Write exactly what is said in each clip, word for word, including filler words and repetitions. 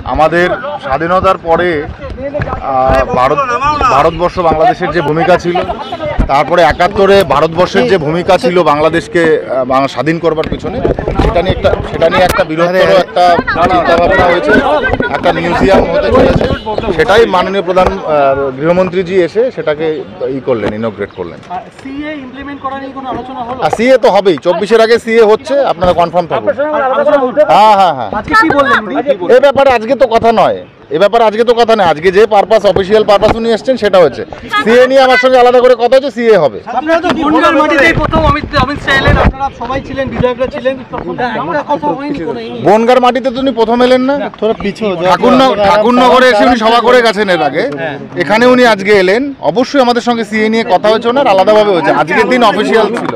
আমাদের স্বাধীনতার পরে ভারত ভারতবর্ষ বাংলাদেশের যে ভূমিকা ছিল, তারপরে একাত্তরে ভারতবর্ষের যে ভূমিকা ছিল বাংলাদেশকে স্বাধীন করবার পিছনে, সেটা নিয়ে একটা সেটা নিয়ে একটা বৃহত্তর একটা চিন্তাভাবনা হয়েছে, একটা মিউজিয়াম হতে চলেছে। সেটাই মাননীয় প্রধান গৃহমন্ত্রীজি এসে সেটাকে ই করলেন, ইনগ্রেট করলেন। আর সিএ তো হবেই, চব্বিশের আগে সিএ হচ্ছে, আপনারা কনফার্ম থাকুন। হ্যাঁ হ্যাঁ হ্যাঁ এ ব্যাপারে আজকে তো কথা নয়, এ ব্যাপারে আজকে তো কথা নয়। আজকে যে পারপাস, অফিসিয়াল পারপাস উনি এসছেন সেটা হচ্ছে সিএ নিয়ে আমার সঙ্গে আলাদা করে কথা হচ্ছে, সিএ হবে। বনগার মাটিতে তো উনি প্রথম এলেন না, ঠাকুরনগরে এসে উনি সভা করে গেছেন এর আগে, এখানে উনি আজকে এলেন। অবশ্যই আমাদের সঙ্গে সিএ নিয়ে কথা হয়েছে, ওনার আলাদাভাবে হয়েছে। আজকের দিন অফিসিয়াল ছিল,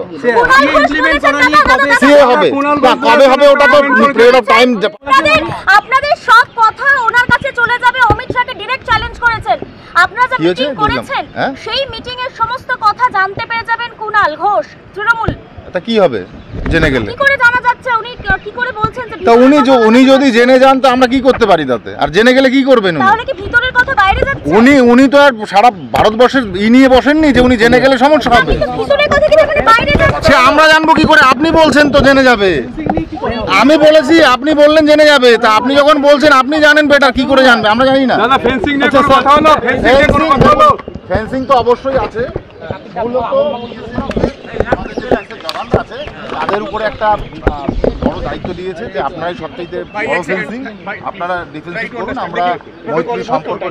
সিএ হবে। কবে হবে ওটা তো পিরিয়ড অফ টাইম। আপনাদের সব কথা ওনার কাছে চলে যাবে। অমিত শাহকে ডাইরেক্ট চ্যালেঞ্জ করেছেন। আপনারা যে মিটিং করেছেন সেই মিটিং এর সমস্ত কথা জানতে পেরে যাবেন কুণাল ঘোষ, তৃণমূল। তা কি হবে জেনে গেলে? কি করে জানা যাচ্ছে? উনি কি করে বলছেন যে তা উনি উনি যদি জেনে যান তো আমরা কি করতে পারি তাতে? আর জেনে গেলে কি করবেন উনি? তাহলে কি ভিতরের কথা বাইরে যাচ্ছে? উনি উনি তো আর সারা ভারতবর্ষের ই নিয়ে বসেননি যে উনি জেনে গেলে সমস্যা হবে। ভিতরের কথা কি এখানে বাইরে যাচ্ছে? সে আমরা জানবো কি করে? আপনি বলছেন তো জেনে যাবে। আমি বলেছি, আপনি বললেন জেনে যাবে। তা আপনি যখন বলছেন আপনি জানেন বেটার, কি করে জানবে? আমরা জানি না। দাদা ফেন্সিং নিয়ে কোনো কথা হলো? ফেন্সিং নিয়ে কোনো কথা হলো? ফেন্সিং তো অবশ্যই আছে, তাদের উপরে একটা বড় দায়িত্ব দিয়েছে যে আপনারাই সবচাইতে বড় ফেন্সিং, আপনারা ডিফেন্সিভ করুন। আমরা মৈত্রী সম্পর্ক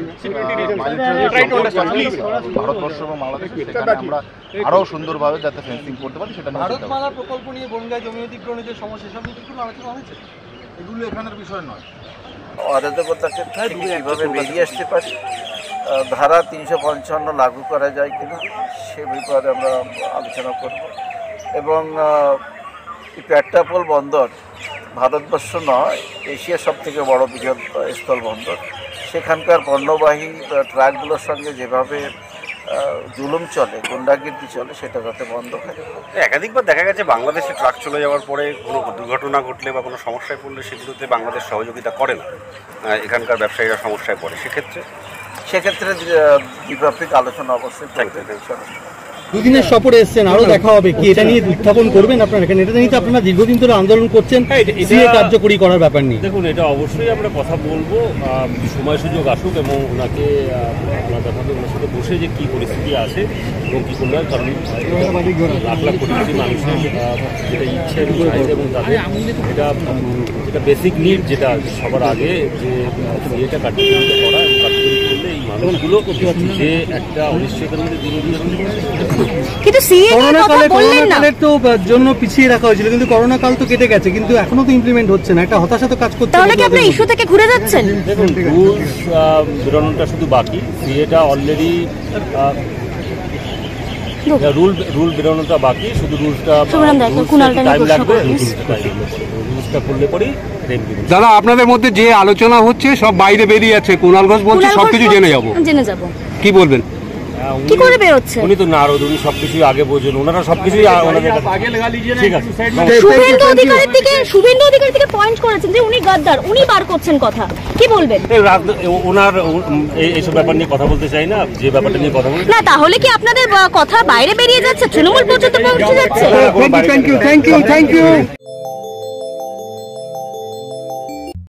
ভারতবর্ষ এবং বাংলাদেশ, সেখানে আমরা আরো সুন্দরভাবে যাতে ফেন্সিং করতে পারি সেটা নিয়ে। ভারতমালা প্রকল্প নিয়ে বনগাঁ জমি অধিগ্রহণের যে সমস্যা, সব নিয়ে কোনো আলোচনা হয়েছে? এগুলো এখানের বিষয় নয়। অরাজকতা ক্ষেত্রে কীভাবে বেরিয়ে আসতে পারি, ধারা তিনশো পঞ্চান্ন লাগু করা যায় কিনা সে ব্যাপারে আমরা আলোচনা করব। এবং এই পেট্টাপোল বন্দর ভারতবর্ষ নয়, এশিয়ার সব থেকে বড় বৃহৎ স্থল বন্দর। সেখানকার পণ্যবাহী ট্রাকগুলোর সঙ্গে যেভাবে জুলুম চলে, গুন্ডাগির্দি চলে, সেটা যাতে বন্ধ হয়। একাধিকবার দেখা গেছে বাংলাদেশে ট্রাক চলে যাওয়ার পরে কোনো দুর্ঘটনা ঘটলে বা কোনো সমস্যায় পড়লে সেগুলোতে বাংলাদেশ সহযোগিতা করে না, এখানকার ব্যবসায়ীরা সমস্যায় পড়ে। সেক্ষেত্রে সেক্ষেত্রে দ্বিপাক্ষিক আলোচনা অবশ্যই থাকবে। দুদিনের সফরে এসছেন, আরো দেখা হবে কি এটা নিয়ে উত্থাপন করবেন আপনারা? এখানে এটা নিয়ে তো আপনারা দীর্ঘদিন ধরে আন্দোলন করছেন সিএ কার্যকরী করার ব্যাপার নিয়ে। দেখুন, এটা অবশ্যই আমরা কথা বলবো, সময় সুযোগ আসুক এবং ওনাকে আলাদাভাবে ওনার সাথে বসে যে কী পরিস্থিতি আছে এবং কী করলে, কারণ লাখ লাখ কোটি কোটি মানুষের যেটা ইচ্ছে এবং চাহিদা এবং তাদের এটা যেটা বেসিক নিড, যেটা সবার আগে যে সিএটা কার্যকরী করা এবং কার্যকরী করলে এই মানুষগুলো যে একটা অনিশ্চয়তার মধ্যে দিন দিন। কিন্তু সিএ নিয়ে কথা বললেন না, করোনাকালের তো জন্য পিছিয়ে রাখা হয়েছিল, কিন্তু করোনা কাল তো কেটে গেছে, কিন্তু এখনো তো ইমপ্লিমেন্ট হচ্ছে না। একটা হতাশা তো কাজ করছে। তাহলে কি আপনি ইস্যু থেকে ঘুরে যাচ্ছেন? দেখুন, রুলস বেরোনোটা শুধু বাকি, সিএটা অলরেডি রুল রুল বেরোনোটা বাকি, শুধু রুলসটা টাইম লাগবে। রুলসটা করলে পরেই। দাদা, আপনাদের মধ্যে যে আলোচনা হচ্ছে সব বাইরে বেরিয়ে আছে, কুণাল ঘোষ বলছে সবকিছু জেনে যাবো। জেনে যাবো কি বলবেন? কি করে বেরোচ্ছে? উনি তো নারদ, উনি সবকিছুই আগে বোঝেন, ওনারা সবকিছুই ঠিক আছে। শুভেন্দু অধিকারীর দিকে শুভেন্দু অধিকারীর দিকে পয়েন্ট করেছেন যে উনি গাদ্দার, উনি বার করছেন কথা, কি বলবেন? ওনার এইসব ব্যাপার নিয়ে কথা বলতে চাই না, যে ব্যাপারটা নিয়ে কথা বলতে না। তাহলে কি আপনাদের কথা বাইরে বেরিয়ে যাচ্ছে, তৃণমূল পর্যন্ত পৌঁছে যাচ্ছে? Thank you thank you thank you